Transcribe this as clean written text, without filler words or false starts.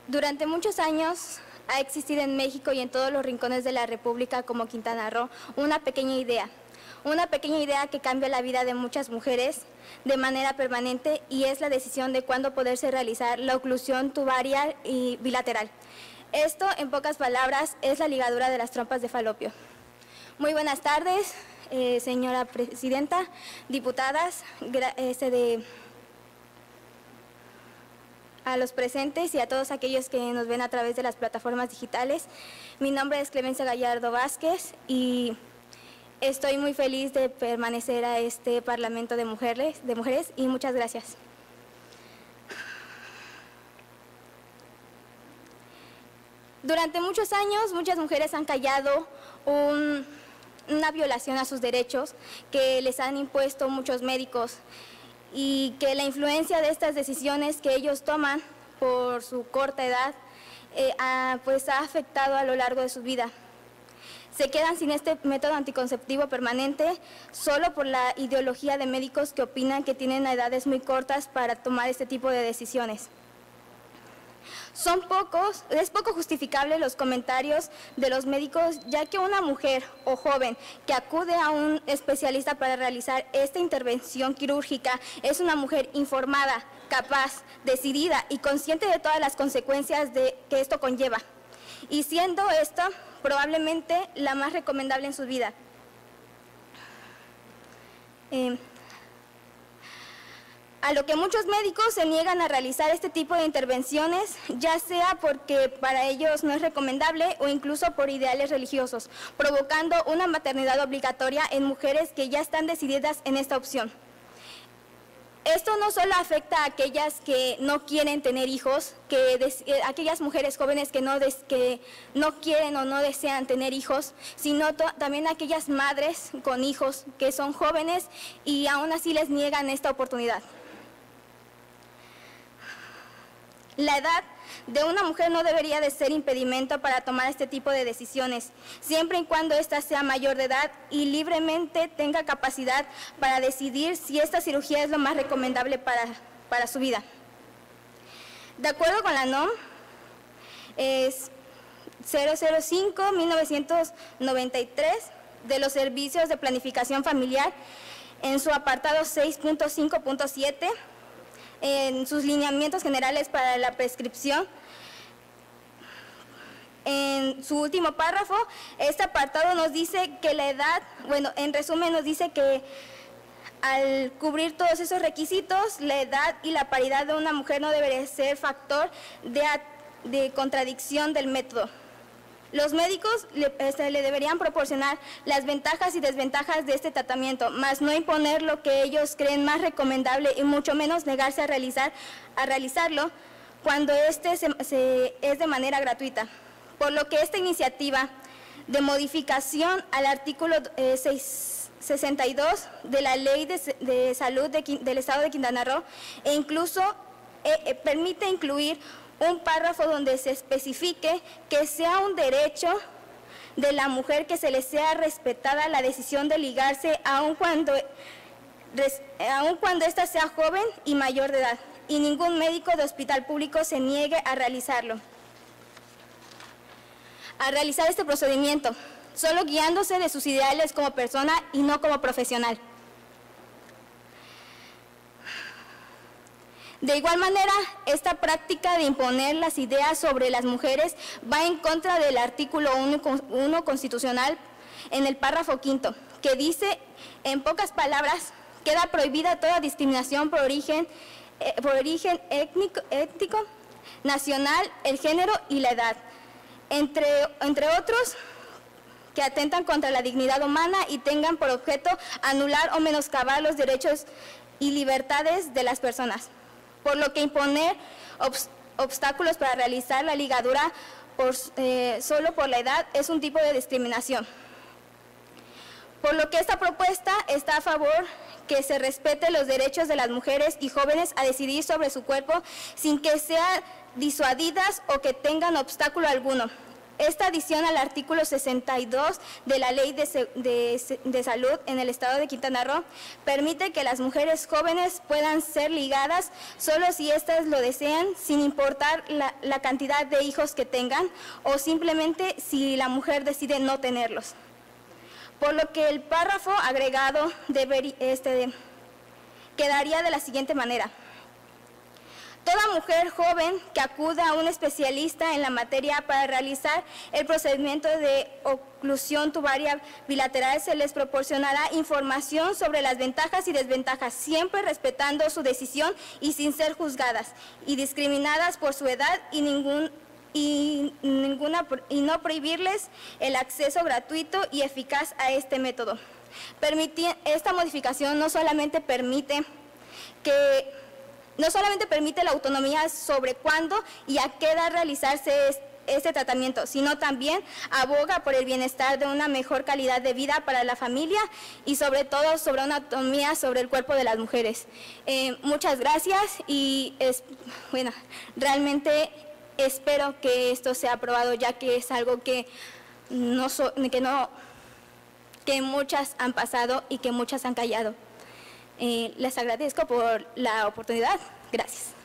Durante muchos años ha existido en México y en todos los rincones de la República como Quintana Roo una pequeña idea que cambia la vida de muchas mujeres de manera permanente, y es la decisión de cuándo poderse realizar la oclusión tubarial y bilateral. Esto, en pocas palabras, es la ligadura de las trompas de falopio. Muy buenas tardes, señora presidenta, diputadas, a los presentes y a todos aquellos que nos ven a través de las plataformas digitales. Mi nombre es Clemencia Gallardo Vázquez y estoy muy feliz de permanecer a este Parlamento de mujeres y muchas gracias. Durante muchos años, muchas mujeres han callado una violación a sus derechos que les han impuesto muchos médicos, y que la influencia de estas decisiones que ellos toman por su corta edad pues ha afectado a lo largo de su vida. Se quedan sin este método anticonceptivo permanente solo por la ideología de médicos que opinan que tienen edades muy cortas para tomar este tipo de decisiones. Es poco justificable los comentarios de los médicos, ya que una mujer o joven que acude a un especialista para realizar esta intervención quirúrgica es una mujer informada, capaz, decidida y consciente de todas las consecuencias que esto conlleva, y siendo esto probablemente la más recomendable en su vida. A lo que muchos médicos se niegan a realizar este tipo de intervenciones, ya sea porque para ellos no es recomendable o incluso por ideales religiosos, provocando una maternidad obligatoria en mujeres que ya están decididas en esta opción. Esto no solo afecta a aquellas que no quieren tener hijos, aquellas mujeres jóvenes que no quieren o no desean tener hijos, sino también a aquellas madres con hijos que son jóvenes y aún así les niegan esta oportunidad. La edad de una mujer no debería de ser impedimento para tomar este tipo de decisiones, siempre y cuando ésta sea mayor de edad y libremente tenga capacidad para decidir si esta cirugía es lo más recomendable para su vida. De acuerdo con la NOM, es 005-1993 de los Servicios de Planificación Familiar, en su apartado 6.5.7, en sus lineamientos generales para la prescripción. En su último párrafo, este apartado nos dice que la edad, en resumen nos dice que al cubrir todos esos requisitos, la edad y la paridad de una mujer no debería ser factor de contradicción del método. Los médicos le deberían proporcionar las ventajas y desventajas de este tratamiento, más no imponer lo que ellos creen más recomendable y mucho menos negarse a realizarlo cuando este es de manera gratuita. Por lo que esta iniciativa de modificación al artículo 62 de la Ley de Salud del Estado de Quintana Roo permite incluir un párrafo donde se especifique que sea un derecho de la mujer que se le sea respetada la decisión de ligarse aun cuando ésta sea joven y mayor de edad, y ningún médico de hospital público se niegue a realizar este procedimiento, solo guiándose de sus ideales como persona y no como profesional. De igual manera, esta práctica de imponer las ideas sobre las mujeres va en contra del artículo 1 constitucional en el párrafo 5, que dice, en pocas palabras, queda prohibida toda discriminación por origen étnico, nacional, el género y la edad, entre otros que atentan contra la dignidad humana y tengan por objeto anular o menoscabar los derechos y libertades de las personas. Por lo que imponer obstáculos para realizar la ligadura solo por la edad es un tipo de discriminación. Por lo que esta propuesta está a favor que se respete los derechos de las mujeres y jóvenes a decidir sobre su cuerpo sin que sean disuadidas o que tengan obstáculo alguno. esta adición al artículo 62 de la Ley de Salud en el Estado de Quintana Roo permite que las mujeres jóvenes puedan ser ligadas solo si éstas lo desean, sin importar la cantidad de hijos que tengan o simplemente si la mujer decide no tenerlos. Por lo que el párrafo agregado quedaría de la siguiente manera. Toda mujer joven que acuda a un especialista en la materia para realizar el procedimiento de oclusión tubaria bilateral se les proporcionará información sobre las ventajas y desventajas, siempre respetando su decisión y sin ser juzgadas y discriminadas por su edad y no prohibirles el acceso gratuito y eficaz a este método. Esta modificación no solamente permite la autonomía sobre cuándo y a qué edad realizarse este tratamiento, sino también aboga por el bienestar de una mejor calidad de vida para la familia y sobre todo sobre una autonomía sobre el cuerpo de las mujeres. Muchas gracias y realmente espero que esto sea aprobado, ya que es algo que muchas han pasado y que muchas han callado. Les agradezco por la oportunidad. Gracias.